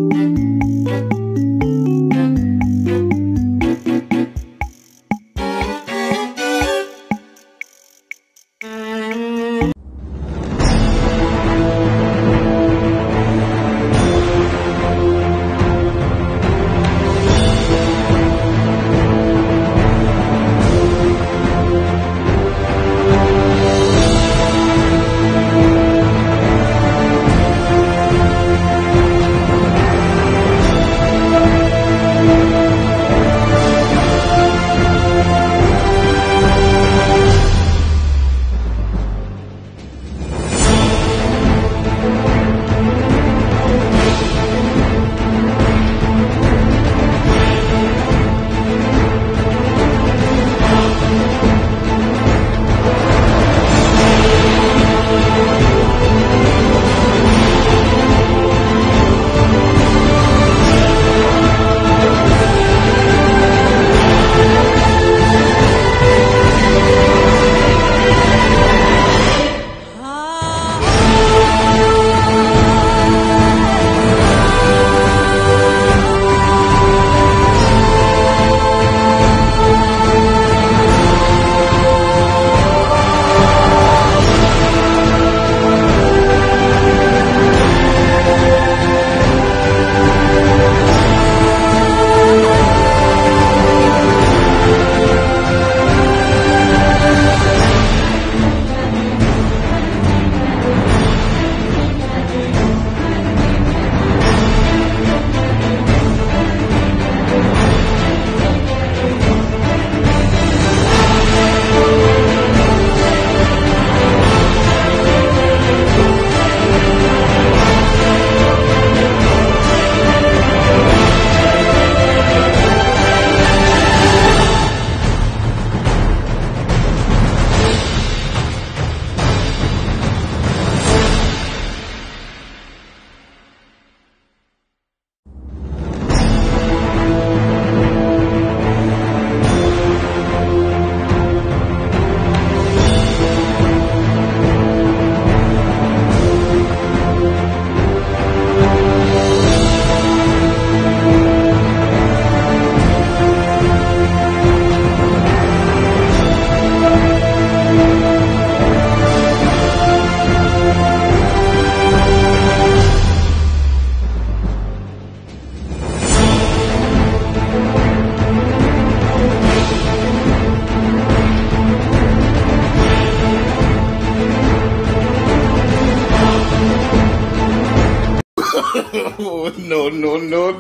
No, no, no,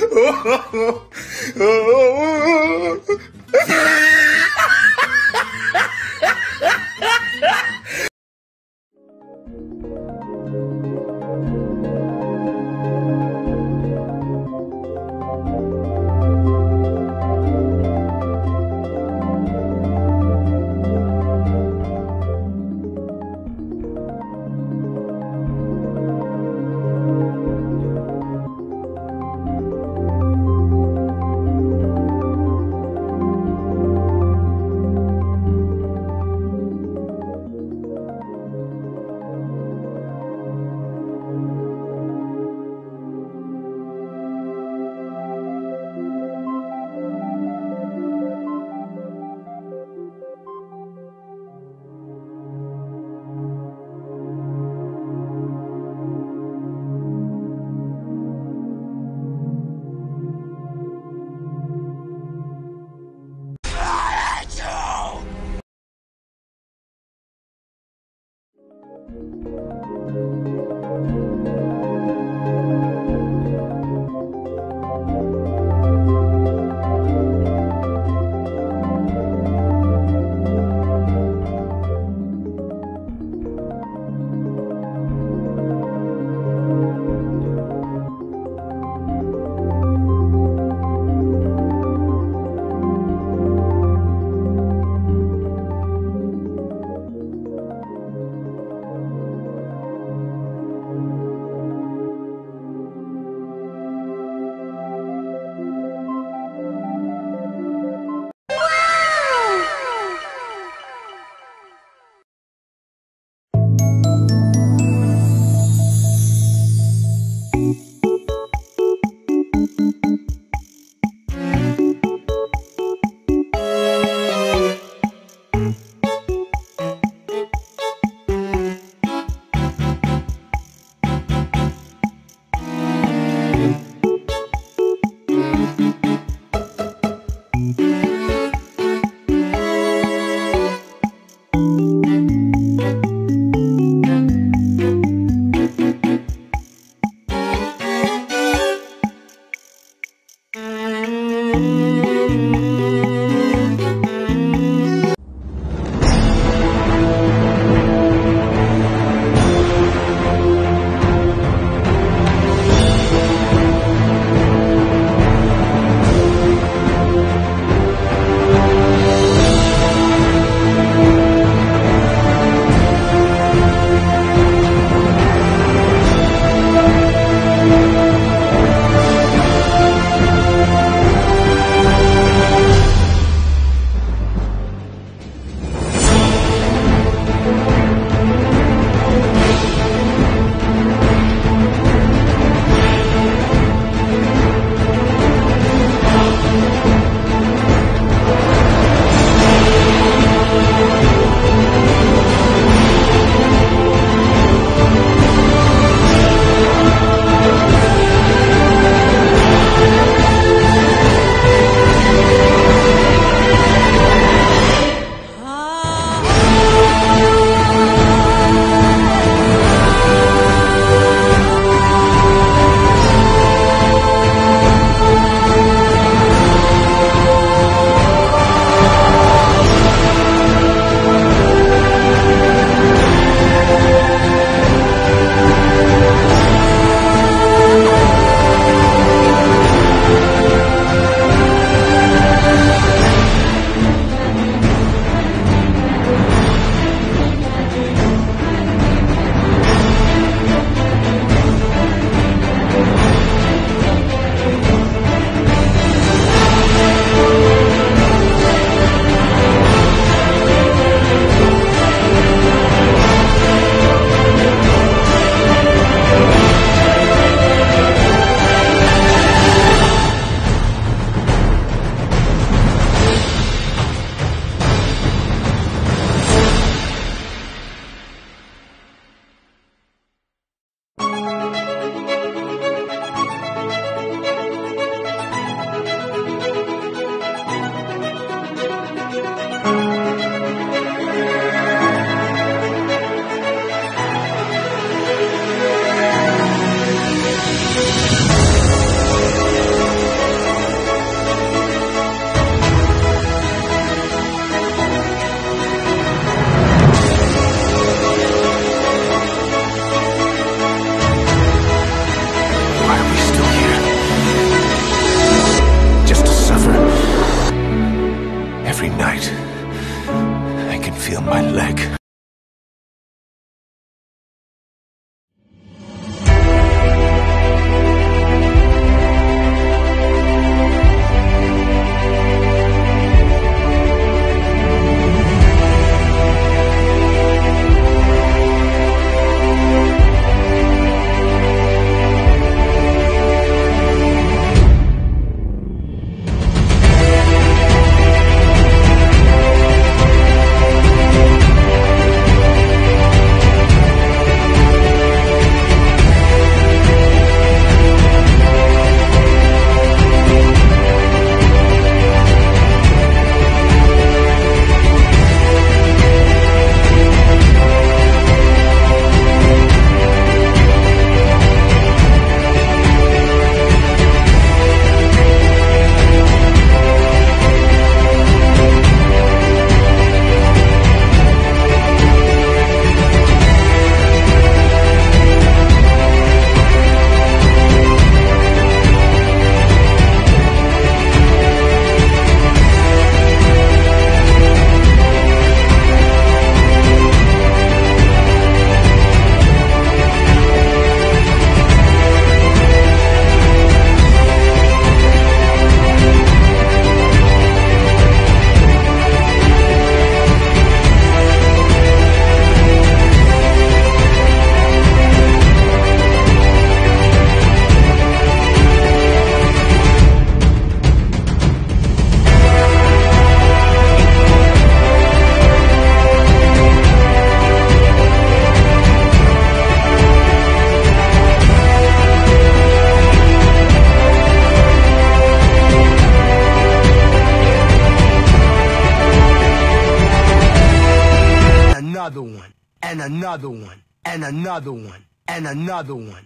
no. and another one, and another one, and another one.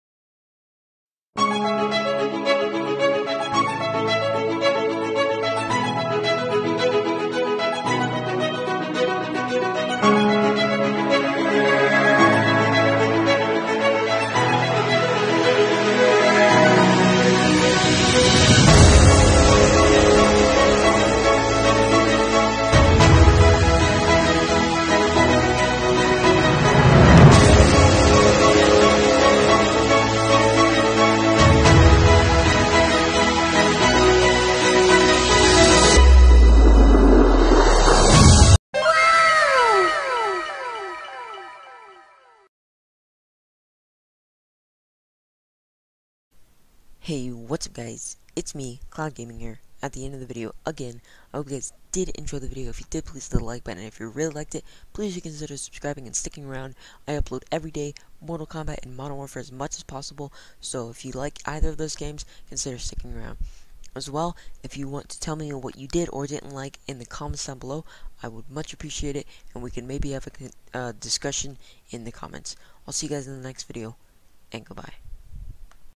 Hey, what's up guys? It's me, Cloud Gaming here, at the end of the video again. I hope you guys did enjoy the video. If you did, please hit the like button, and if you really liked it, please consider subscribing and sticking around. I upload every day Mortal Kombat and Modern Warfare as much as possible, so if you like either of those games, consider sticking around. As well, if you want to tell me what you did or didn't like in the comments down below, I would much appreciate it, and we can maybe have a discussion in the comments. I'll see you guys in the next video, and goodbye.